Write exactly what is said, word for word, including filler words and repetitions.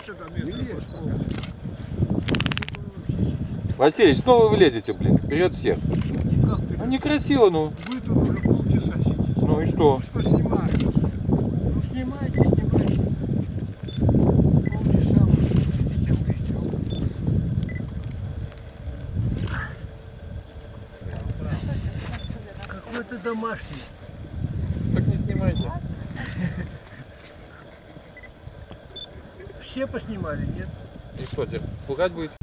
Василий, что вы лезете, блин? Вперед всех. Ну некрасиво, ну. Вы тут уже полчаса сидите. Ну и что? Что снимаете? Ну снимайте, снимайте. Полчаса вы сидите, увидите. Какой-то домашний. Так не снимайте. Все поснимали, нет? И что, теперь пугать будете?